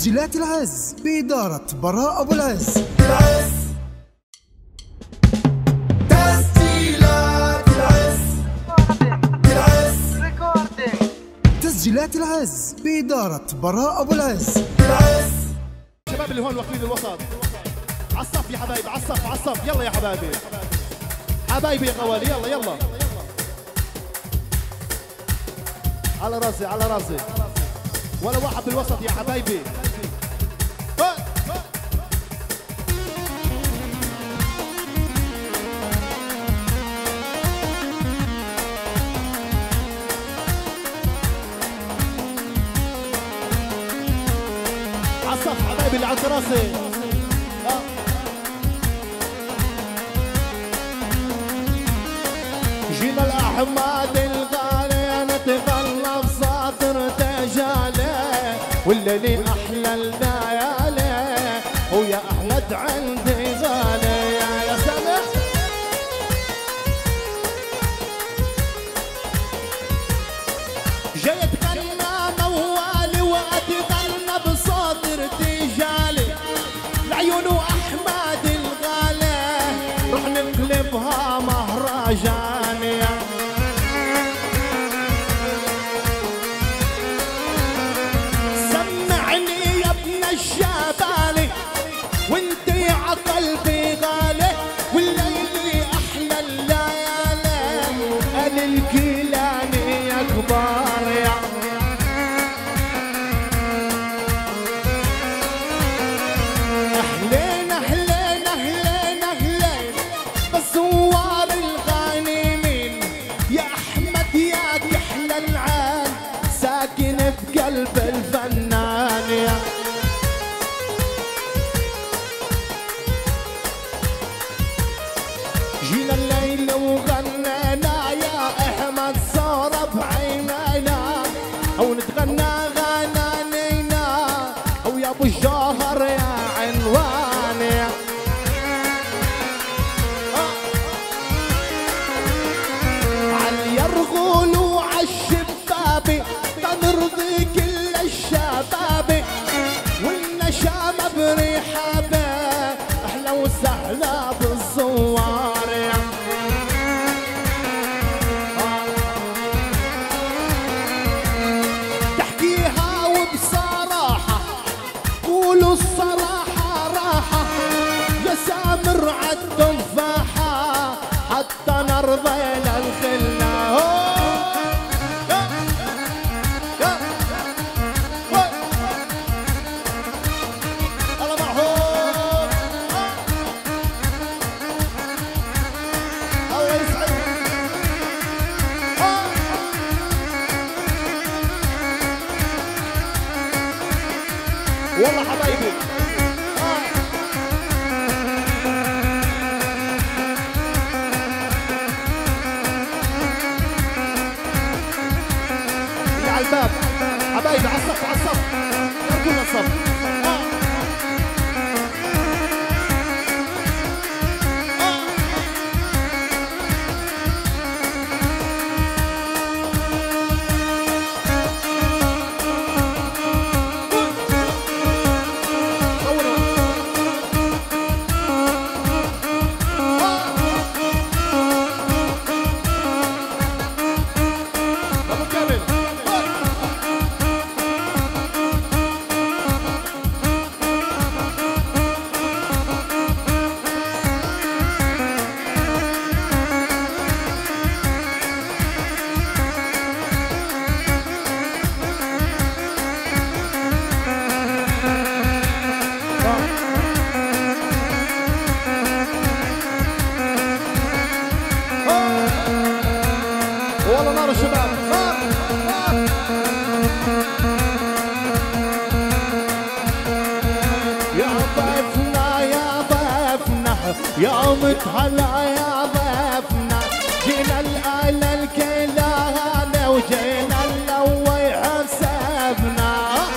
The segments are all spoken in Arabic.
تسجيلات العز بإدارة براء أبو العز. تسجيلات العز بإدارة براء أبو العز. الشباب اللي هون واقفين الوسط عالصف يا حبايبي، عالصف يلا يا حبايبي، حبايبي يا غوالي، يلا على راسي ولا واحد بالوسط يا حبايبي. عالصف حبايبي اللي على راسي. جينا الأحمد الغالي نتغلب ساطر تجالي، والليل أحلى الليالي ويا أحمد عندي غالي. يا سامح جاي أتغنى موالي وأتغنى بصاطر تجالي، لعيون أحمد الغالي رح نقلبها مهرجان. سمعني يا ابن الشبالي وانتي عقلبي غالي، والليل احلى الليالي قال الكيلاني يا كبار. يا اهلين اهلين اهلين اهلين بزوار الغانمين، يا احمد يا كحل العين ساكن بقلب الفنان. يا جينا الليل وغنينا يا احمد صار بعينينا، او نتغنى غنانينا او يا ابو الجوهر يا عنوان. عاليرغول وعالشبابي تنرضي كل الشباب، والنشامة برحابة احلى وسهلة بالزوار. تحكيها وبصراحة قولوا الصراحة راحة، يا سامر عالتفاحة حتى نرضى للخلة. والله حبايبي اللي على الباب حبايبي عالصف كلنا الصف. والله نار الشباب يا ضيفنا يا ضيفنا يا متهلا يا ضيفنا، جينا الآلة الكيلانة وجينا نلوي حسابنا.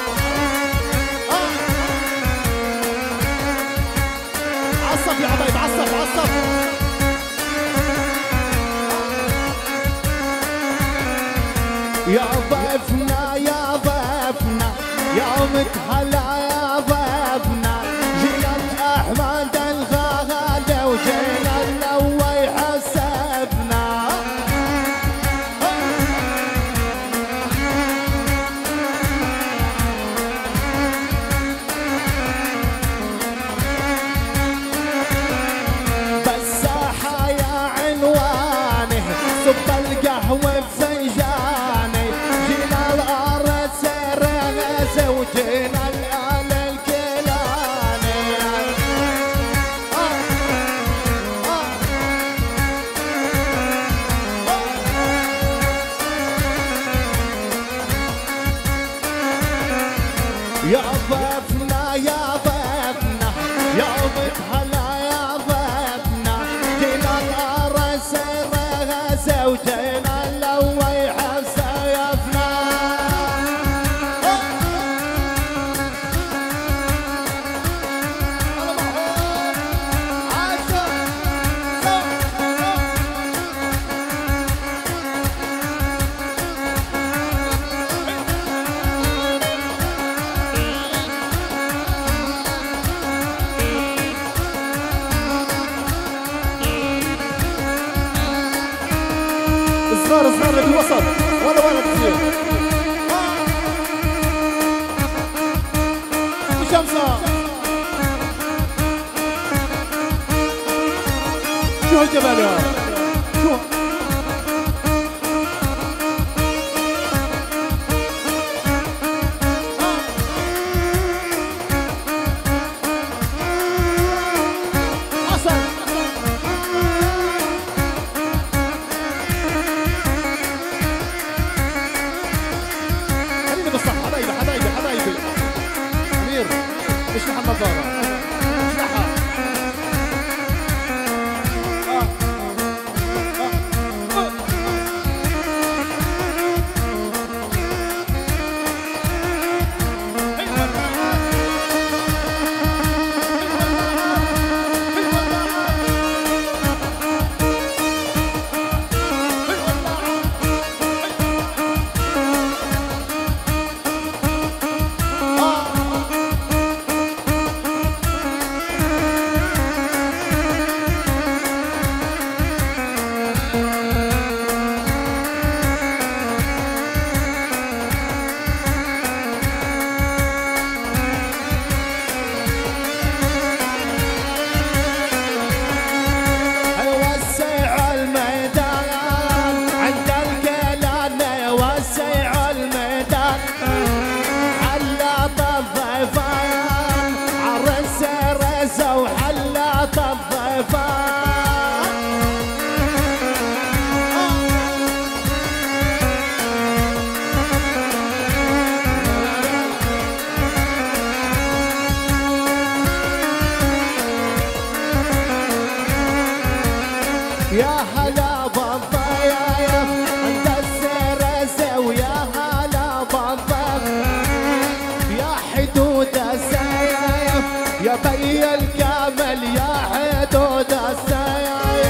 عالصف يا حبايب عالصف يا ضيفنا يا ضيفنا يا متهلا يا صب القهوة بفنجاني جينا الأرض سرغزة وجينا الآل الكيلاني يا ضيفنا يا ضيفنا يا ضيف هلا يا ضيفنا جينا الأرض سرغزة وجينا اللويح سيفنا صغار صغار اللي بالوسط ولا كثير شمسة شو هالجمال يا شو حسن حبايبي أمير اشلح النظارة اشلحها وحلات الضيفان يا هلا بالضيف عند السرسة ويا هلا بالضيف يا حدود السيف يا بي الكامل يا حدود السيف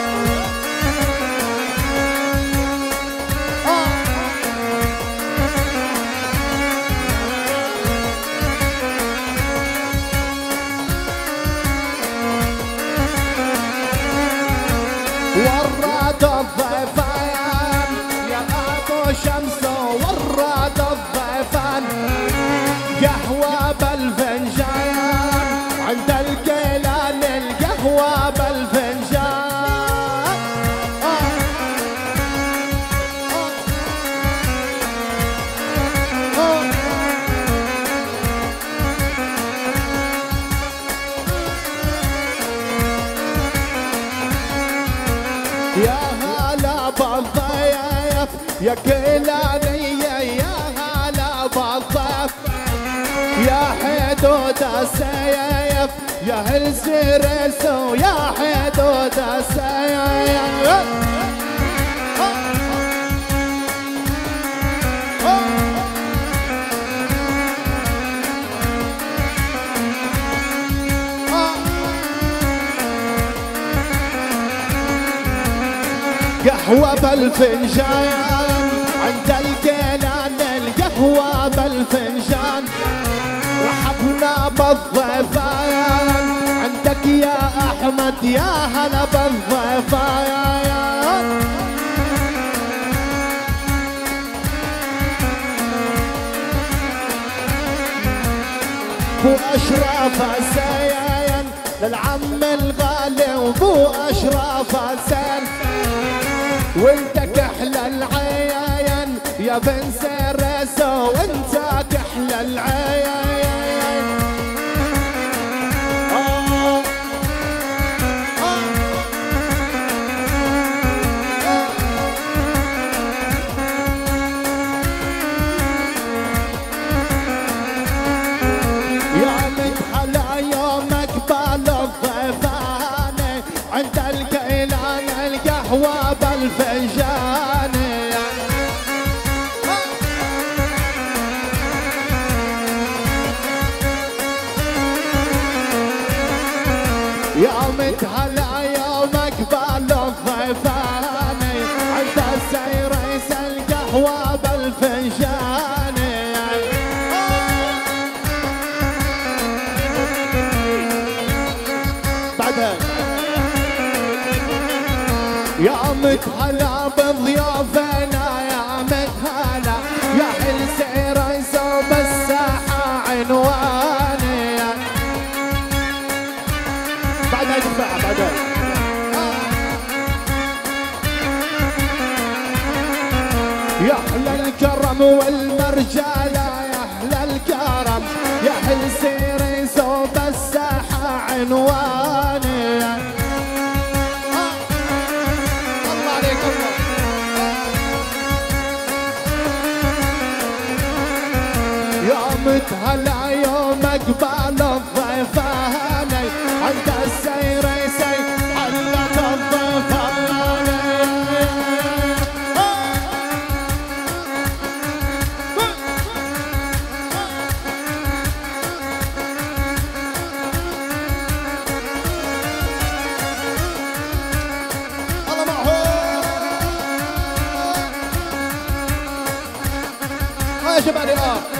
وراد الضيفان يا ابو شمس وراد الضيفان قهوة بالفنجان عند الكيلان القهوة بالفنجان يا هلا بالضيف يا كيلانية يا هلا بالضيف يا حدود السيف يا هالسرسو يا حدود السيف قهوة بالفنجان عند الكيلان القهوة بالفنجان رحبنا بالضيفان عندك يا أحمد يا هلا بالضيفان بو أشرف السيان للعم الغالي وبو أشرف السيان وانت كحلى العين يا بن سرس وانت كحلى العين. يا متحلى يومك بالضيفان عند الكيلان القهوة بالفنجان. يا متهلا يومك بالضيفان عند السيريس القهوة بالفنجان. بعدها يا متهلا بضيافنا يا متهلا يا حل سيريس وبالساحة عنواني. بعدها يدفع بعدها يا أحلى الكرم والمرجالة يا أحلى الكرم يا حل سيريس وبالساحة عنواني. الله عليك الله. يا متهلا يومك بالضيفان عند السيريسي حلت الضيفان. الله معه يا شباب.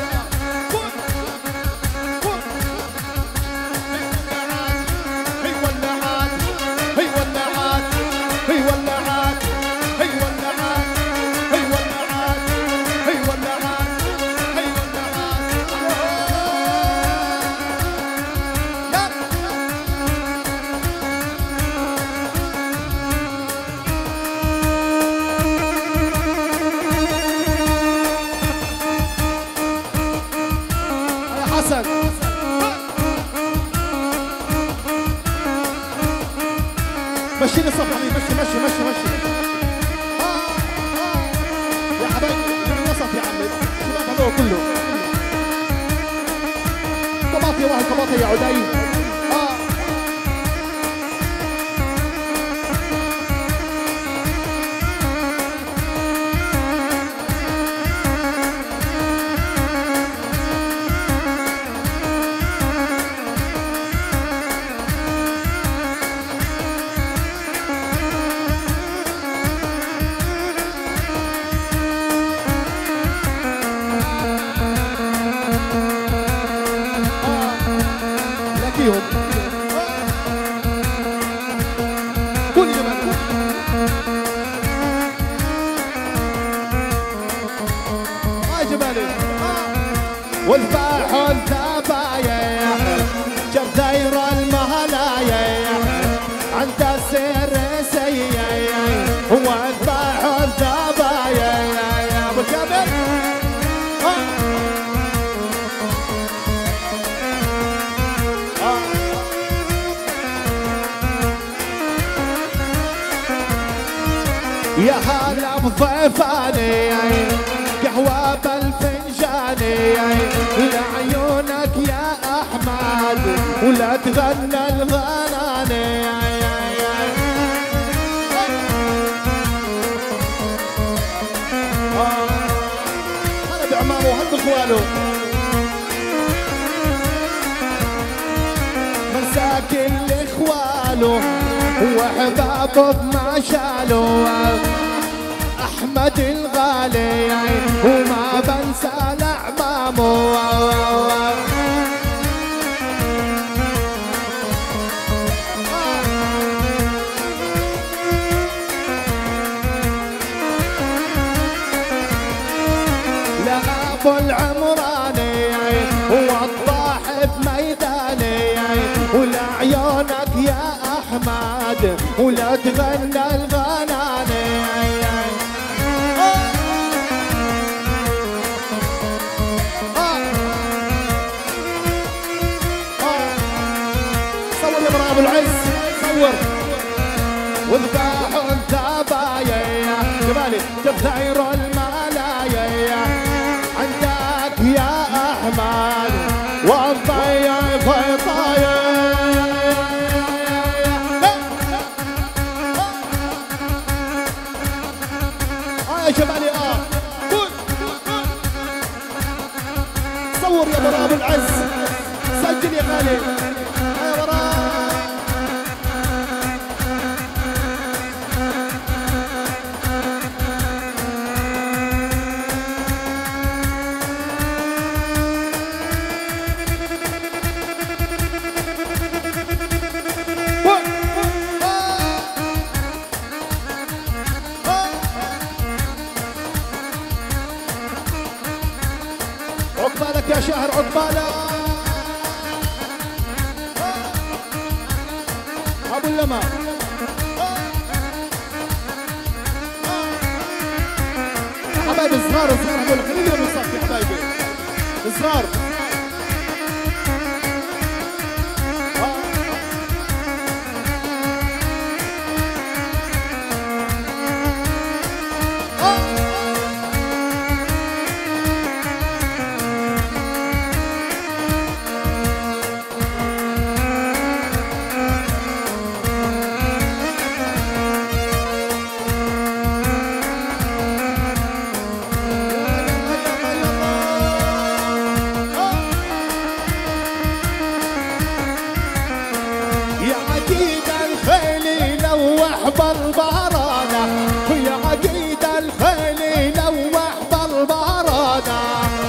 حسن مشي لي صف حبيبي مشي مشي مشي مشي يا حبايبي للوسط يا عمي الشباب هذول كله كباطي واحد كباطي يا عدي. فيهم كل جمال ما جمالي والفاح الثبايا شاف داير المهلايا عند السر سيا هو الفاح الثبايا يا ابو كامل يا هلا بضيفاني قهوة بالفنجاني لعيونك يا أحمد ولا تغنى الغناني هلا بعمامه وهل بإخوانه مساكن لإخوانه وحبابه بما شالوا أحمد الغالي وما بنسى لأعمامه لأبو العمراني والضاح بميداني ولعيونك يا أحمد ولا تغنى الغناني صور وذبح الذبايا جمالي تبثير الملايا عندك يا احمد والضيف طاير يا جمالي صور يا براء ابو العز سجل يا غالي يا براء عقبالك يا شهر عقبالك ابو اللمع حبايبي صغار هذول خلينا نصفي يا حبايبي صغار بالبرادة ويا عقيد الخيل نوح بالبرادة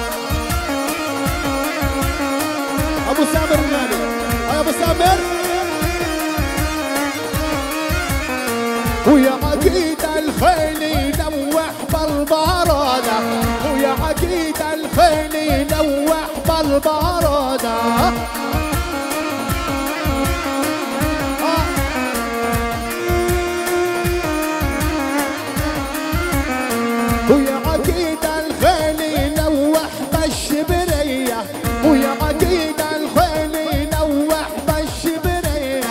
ابو سامر الغالي يا ابو سامر ويا عقيد الخيل نوح بالبرادة ويا عقيد الخيل نوح بالبرادة ويا عقيد الخيل نوح بالشبرية ويا عقيد الخيل نوح بالشبرية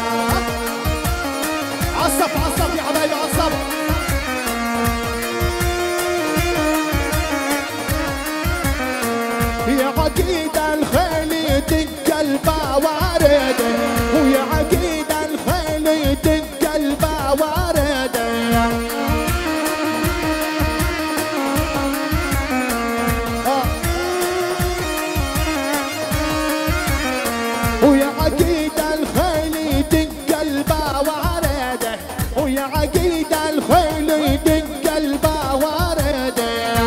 عصف عصف يا حبايبي عصف يا عقيد الخيل دق البوارد ويا عقيد الخيل دق البوارد ويا عقيد الخيل دق البوارد ويا عقيد الخيل دق البوارد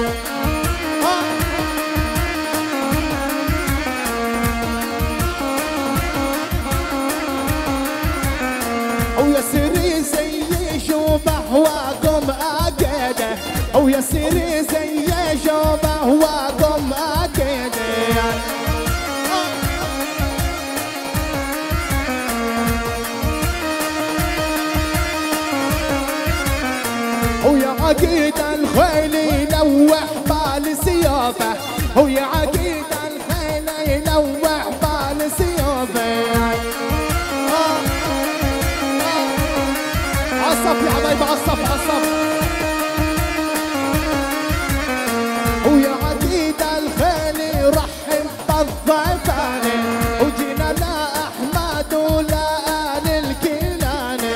ويا سري زي شوبه واقوم اكده ويا سري زي شوبه واقوم اكده ويا عقيد الخيل نوح بالسيافه ويا عقيد الخيل نوح بالسيافه عصف يا حبايبي عصف عصف ويا عقيد الخيل رحب بالضيفان وجينا لا احمد ولا ال الكيلاني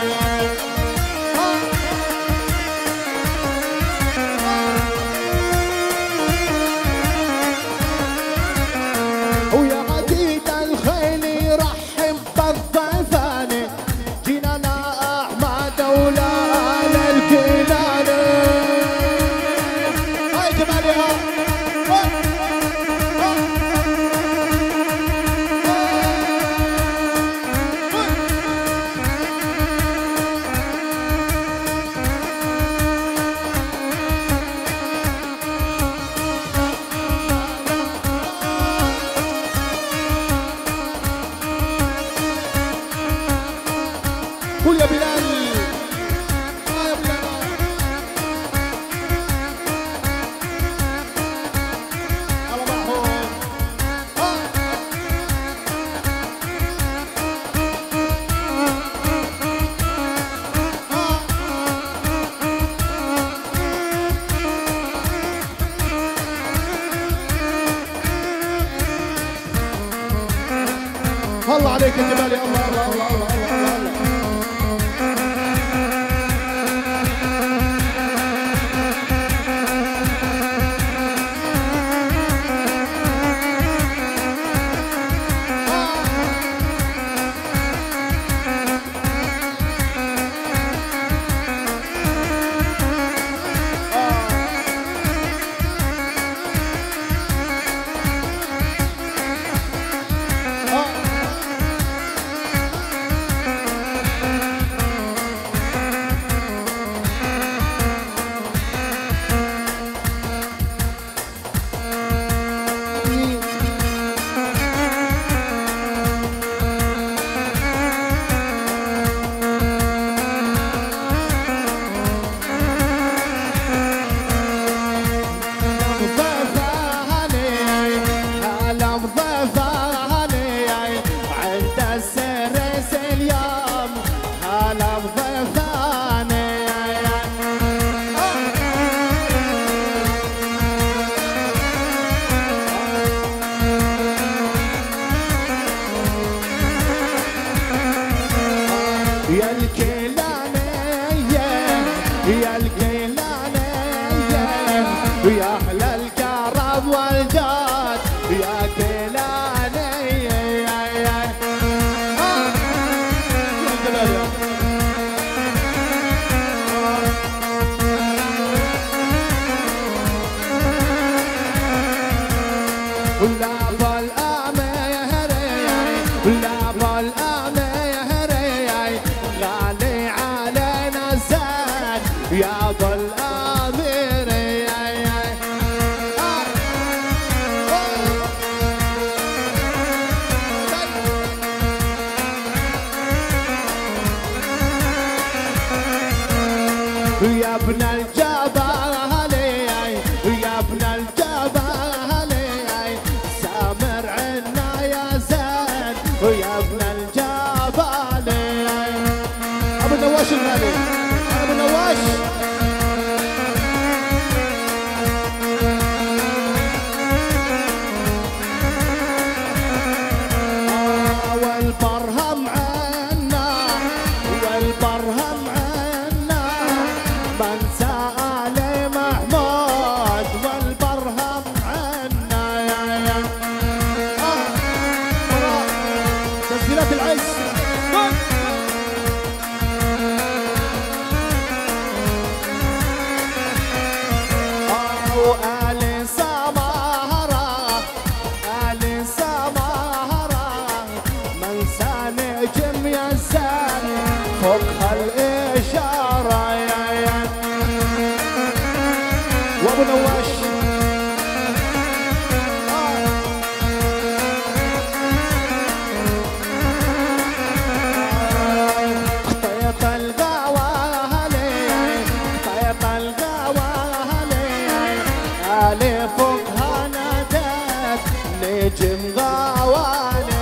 الله عليك يا جمالي، الله الله الله الله الله, الله. يا الكيلانية يا الكيلانية يا أحلى الكرم والجاد يا كيلانية ولا بالأمة يا هري ولا بالأمة يا ابو الامير يا ابن الجبل يا ابن الجبل سامر عنا يا زين يا ابن الجبل ابو نواش الغالي ابو نواش والبرهم عنا والبرهم عنا من سأل محمود والبرهم عنا تسجيلات العز وآل سمارة آل سمارة من سنجم يزن فوق الإشارة وأبو نواش خطيط الغوالي خطيط الغوالي علي فوقها نادت نجم غوالي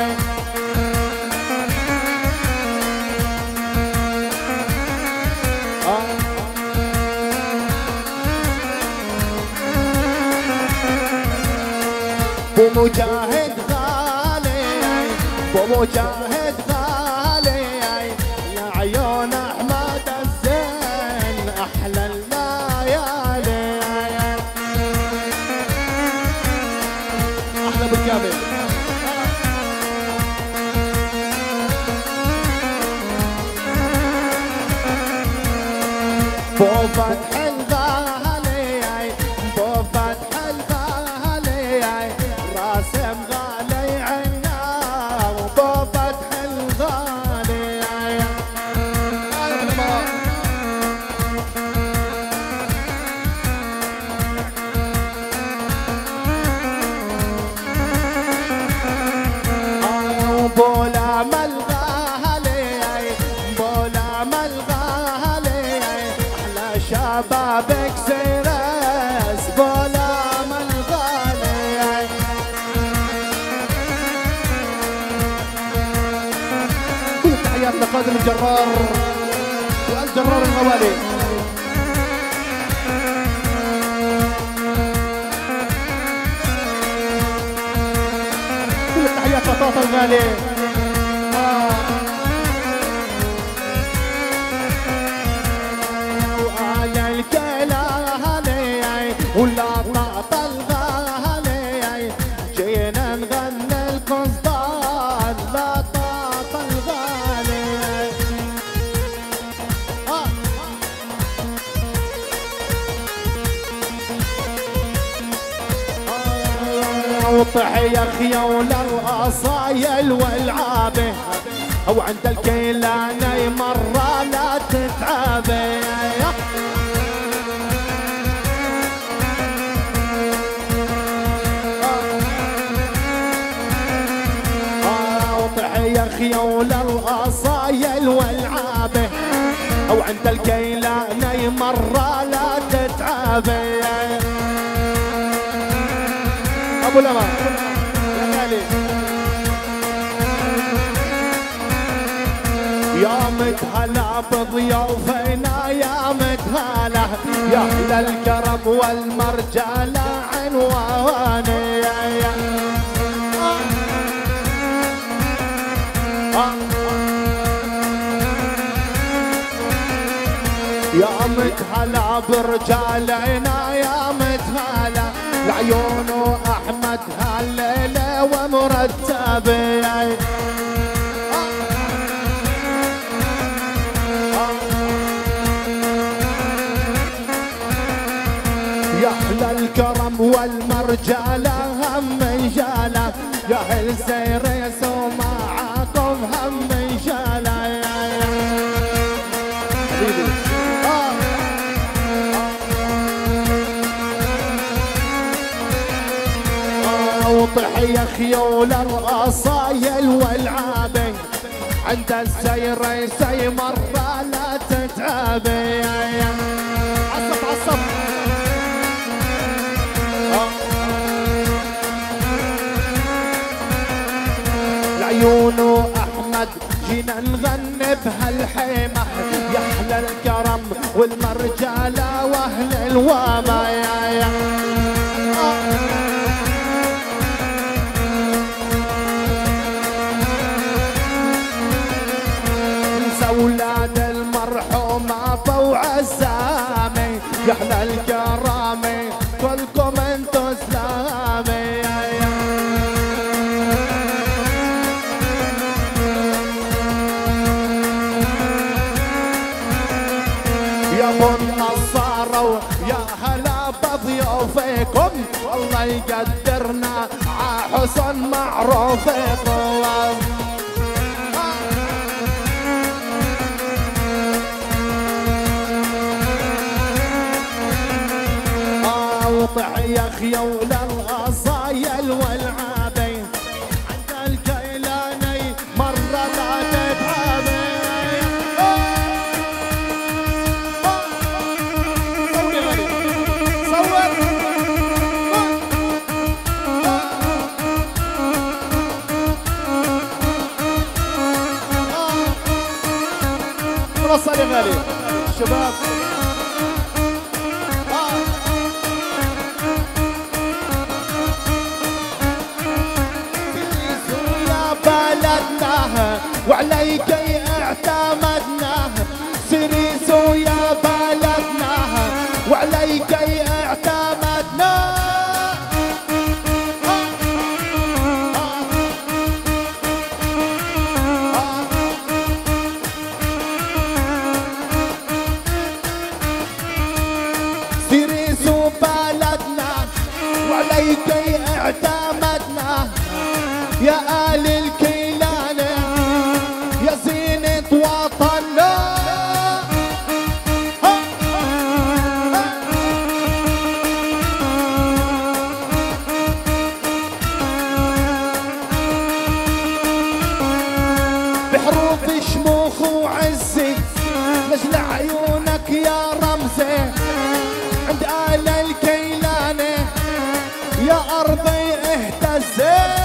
بمجاهد غالي بمجاهد غالي يا عيون احمد الزين احلى الليالي احلى بالكامل بو فتح الغالي بو فتح الغالي راسم غالي عنا بو فتح الغالي بولا ملغالي بولا ملغالي احلى شبابك سيرس بولا ملغالي كل التحيات لقادم الجرار والجرار الغوالي كل التحيات لطاطا الغالي وطحي خيول الأصايل والعابه او عند الكيلاني مرة لا تتعابه وطحي خيول الأصايل والعابه او عند الكيلاني مرة لا تتعابه ابو لما يا متهلا بضيوفنا يا متهلا يا اهل الكرم والمرجله عنواني يا متهلا برجالنا يا متهلا العيون احمد هالليله ومرتبه يا اهل الكرم والمرجله هم انجاله يا اهل سيريس ومعاكم هم انجاله وطحي خيول الأصايل والعابه عند السيريسي مرة لا تتعابه عصب عصب العيون احمد جينا نغني بهالحيمه يا اهل الكرم والمرجله واهل الوامه اولاد المرحومه فوع السامي يا اهل الكرامه كلكم انتو سلامي يا ابو النصارى يا هلا بضيوفكم الله يقدرنا عحسن معروفكم وطحي خيول الأصايل والعابين عند الكيلاني مرة لا تتعابي صور وصل يا غالي شباب وعليك اعتمدناه سريس ويا بلدناه وعليك اعتمدناه سريس وبلدناه وعليك اعتمدناه يا آل الكيلاني يا زينة وطننا بحروف شموخ وعزي لجل عيونك يا رمزي عند آل الكيلاني يا أرضي اهتزي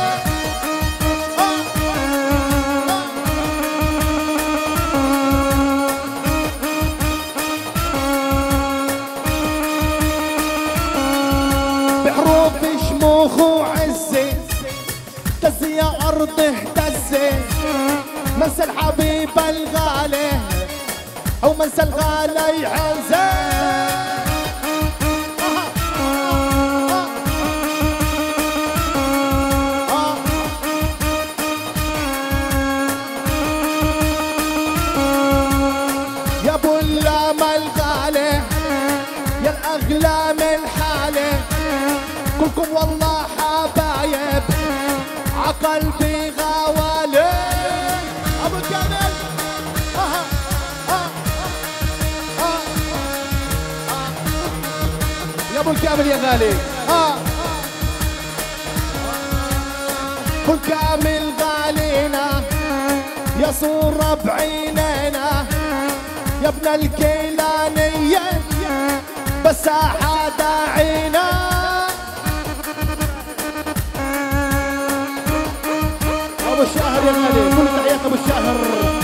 بحروف شموخ وعزي اهتز يا أرض اهتزي منسى الحبيب الغالي أو منسى الغالي يعزي يا ابو اللام الغالي يا الأغلام الحالي كلكم والله حابة عقلبي غوالي ابو كامل يا ابو الكامل يا غالي ابو الكامل غالينا يا صورة بعينينا يا ابن الكيلانية بس احد عينا ابو الشاهر يا غالي كل تحيات ابو الشاهر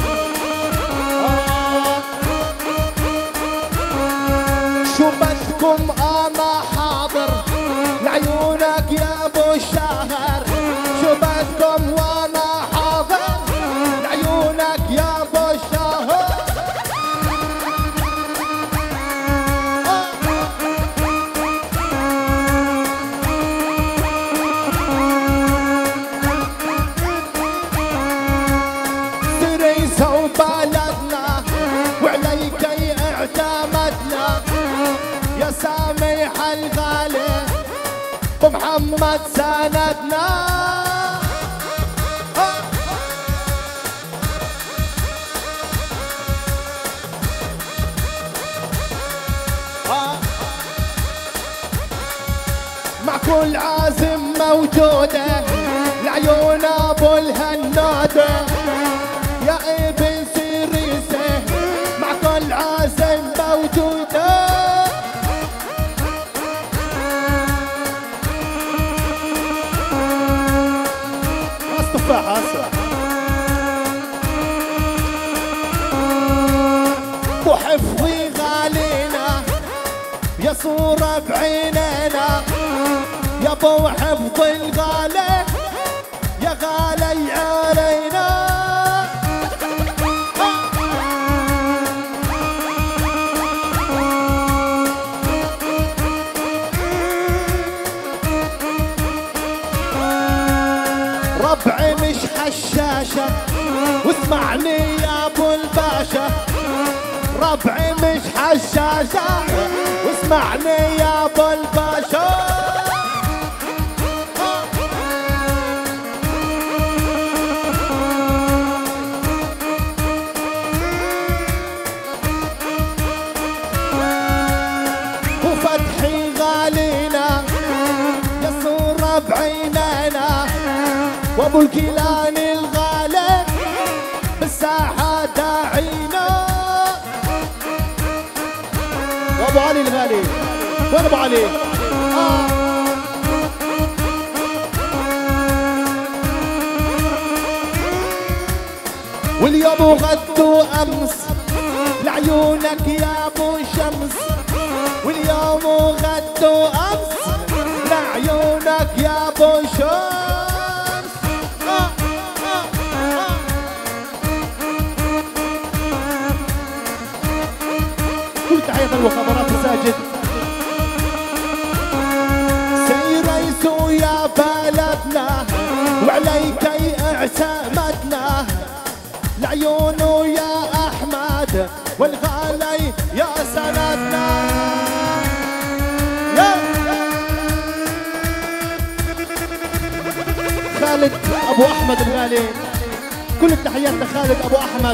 شو بدكم انا حاضر لعيونك يا ابو الشاهر شو بدكم وانا حاضر لعيونك يا ابو الشاهر سريسة وبلدنا وعليك اعتمدنا يا سامح الغالي ومحمد سندنا مع كل عازم موجودة لعيون ابو الهنادة يا ابن سيريسة مع كل عازم موجودة تفاحة هسه وحفظي غالينا يا صورة بعينينا يا ابو حفظ الغالي يا غالي علينا ربعي مش حشاشة واسمعني يا ابو الباشا ربعي مش حشاشة واسمعني يا ابو الباشا وفتحي غالينا يا صورة بعينينا وابو الكيلاني الغالي بالساحة داعينا وابو علي الغالي وين ابو علي واليوم وغد وامس لعيونك يا ابو شمس واليوم وغد وامس لعيونك يا ابو شمس كل تحيات المخابرات الساجد سيريسو يا بلدنا وعليك اعتمدنا لعيونه يا احمد والغالي يا سندنا يا خالد ابو احمد الغالي كل التحيات لخالد ابو احمد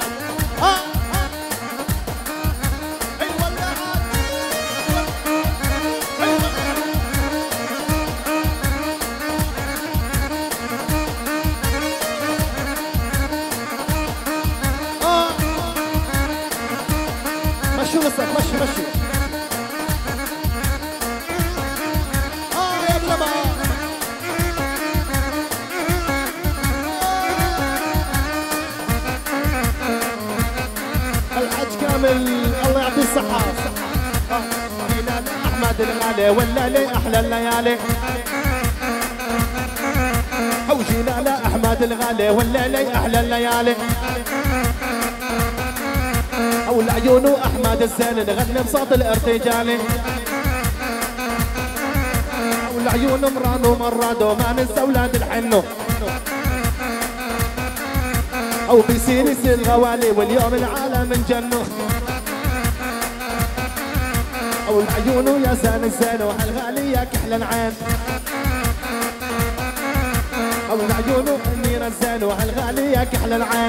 مشي وصل مشي يا بلبا الحاج كامل الله يعطيه الصحة جينا احمد الغالي والليالي احلى الليالي وجينا لاحمد الغالي والليالي احلى الليالي او العيون واحمد الزين نغني بصوت الارتجالي او العيون مران ومراد وما ننسى اولاد الحنو او بيصير يصير الغوالي واليوم العالم انجنوا او العيون يا زين الزين وهالغالي يا كحل العين حول عيونه امير الزين وهالغالية كحل العين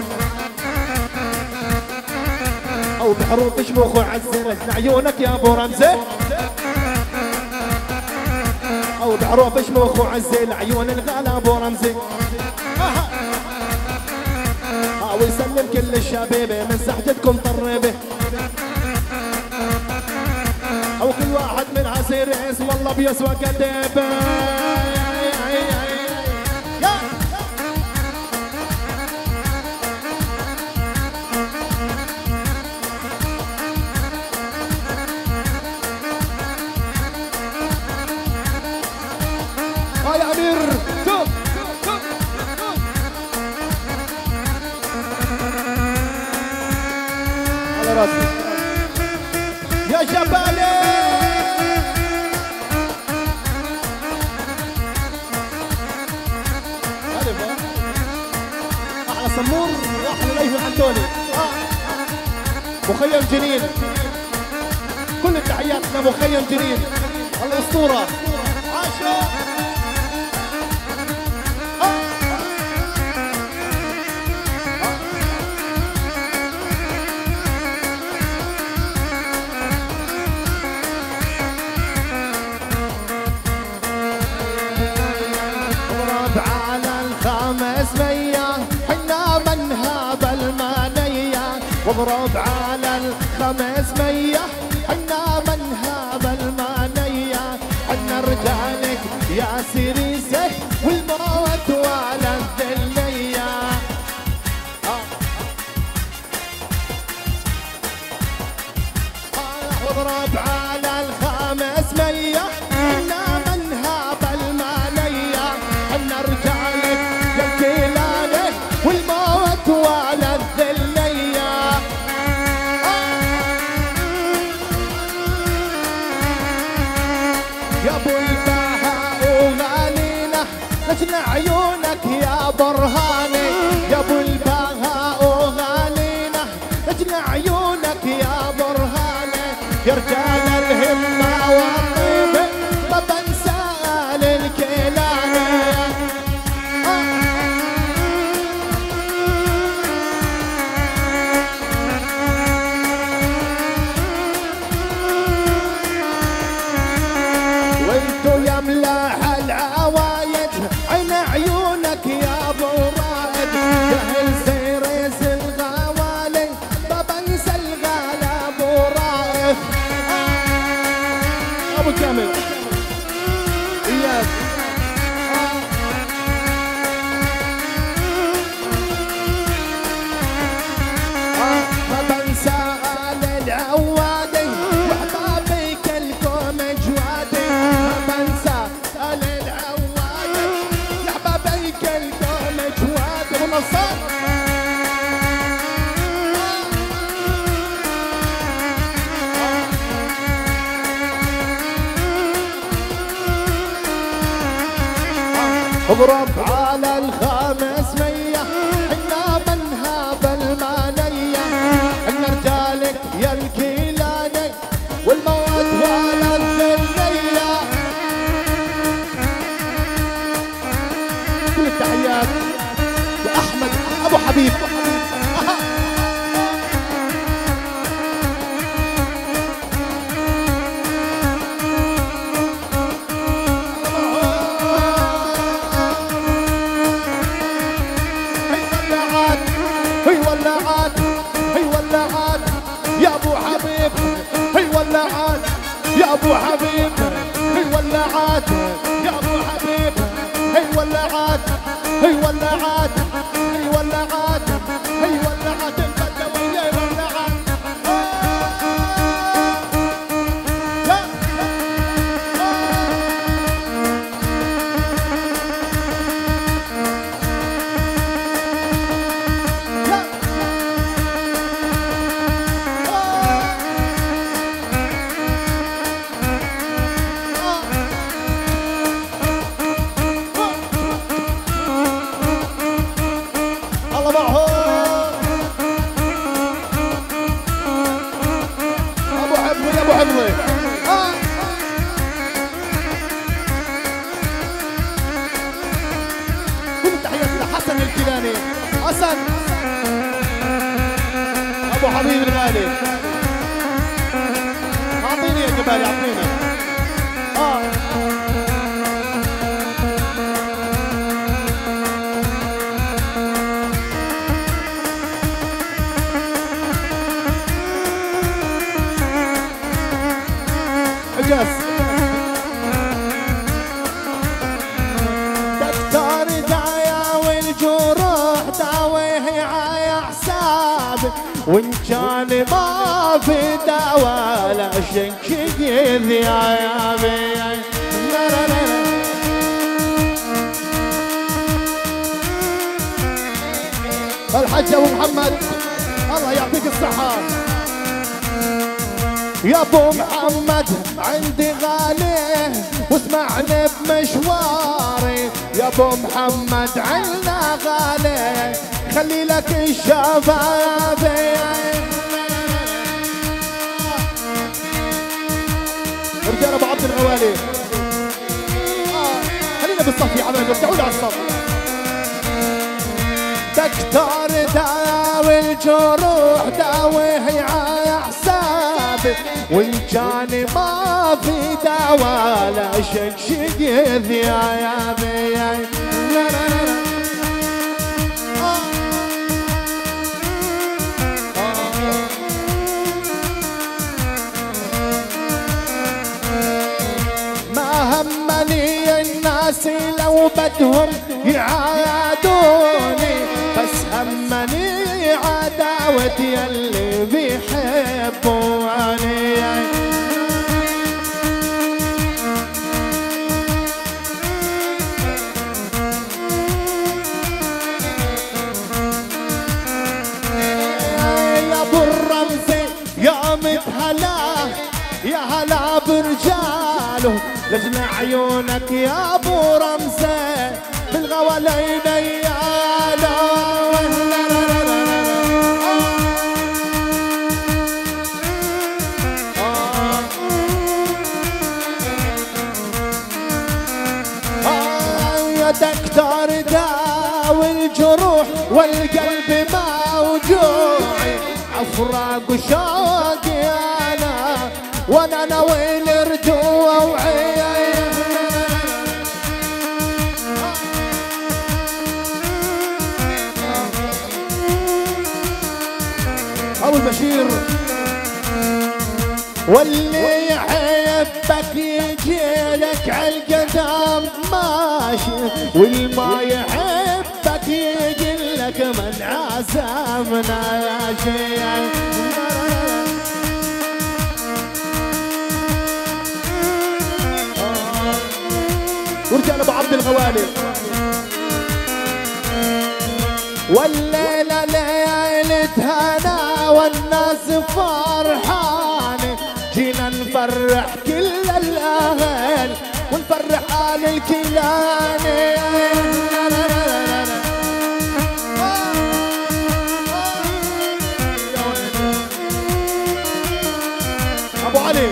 او بحروف شموخ وعزين رجل عيونك يا ابو رمزي او بحروف شموخ وعزين عيون الغالى ابو رمزي ويسلم كل الشبيبه من سحجتكم طربه او كل واحد منها سيريس والله بيسوى كتيبه يا امير شوف على راسي يا جبالي احلى سمور واحلى ليث العنتوني مخيم جنين كل التحيات لمخيم جنين الاسطوره عاشا واضرب على ال500 حنا منها بالمانية حنا رجالك يا سيريسه والموت وعلى الذلية واضرب على ال500 حنا منها بالمانية حنا رجالك يا كيلانك والموت وعلى الذلية يا ابو البهاء وغالينا لجل عيونك يا برهاني يا ابو البهاء وغالينا لجل عيونك يا برهاني يا رجال الهمة والطيبة ما بنسى للكيلاني يا ملاح العوايد عين عيونك يا ابو رائد جهل سيريس الغوالي ما بنسى الغالى ابو رائد ابو كامل اياك ما بنسى آل العوادي وحبابي كلكم جوادي ما بنسى آل العوادي يا حبابي كلكم جوادي ونصر اضرب على ال500 حنا منها بالمانية حنا رجالك يا الكيلاني والموت ولا الذلية كل التحيات لأحمد أبو حبيب هي ولعات هي ولعات يا ابو حبيب هي ولعات يا ابو حبيب هي ولعات يا ابو حبيب هي ولعات هي ولعات هي ولعات هي ولعات البدوية ولعات عبالي عطينا. حجاز دكتور داوي الجروح داويه على حسابي، وان كان ما في دواء لا شك يذي عيابي. الحج ابو محمد الله يعطيك الصحة. يا ابو محمد عندي غالي واسمعني بمشواري، يا ابو محمد عنا غالي خلي لك الشفافي. رجال ابو عبد الغوالي خلينا بالصف يا حبايبي، ارجعوا لي على الصف. دكتور داوي الجروح داويه على حسابي، وان كان ما في دواء لا شك يذي عيابي. ما همني الناس لو بدهم يعادوني، بس همني عداوتي يلي بيحبوني. يا ابو الرمزي يا متهلا يا هلا برجاله، لجل عيونك يا ابو رمزي بالغوالين ياله. يا دكتور داوي الجروح والقلب موجوعي، افراق وشوقي انا وانا ناوي الرجوع وعي. ابو البشير واللي يحبك يجيلك عالقدام ماشي، والما يحبك يجيلك من عزمنا يا شيخ. ورجال ابو عبد الغوالي والليلة ليلة هنا والناس فرحانة، جينا نفرح كل الأهل ونفرح آل الكيلاني. ابو علي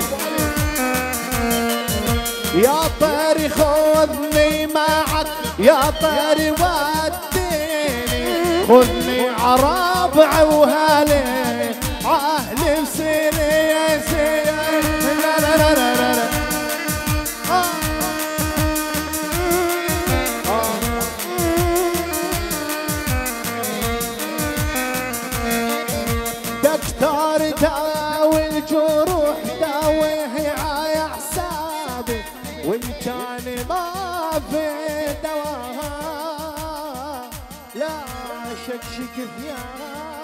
يا طاري خذني معك يا طاري وديني، خذني عرابع وهالي عهلي بسيري يا سيري. دكتور داوي الجروح داويه على حسابي، وان كان ما في دواء لا شك ثيابي.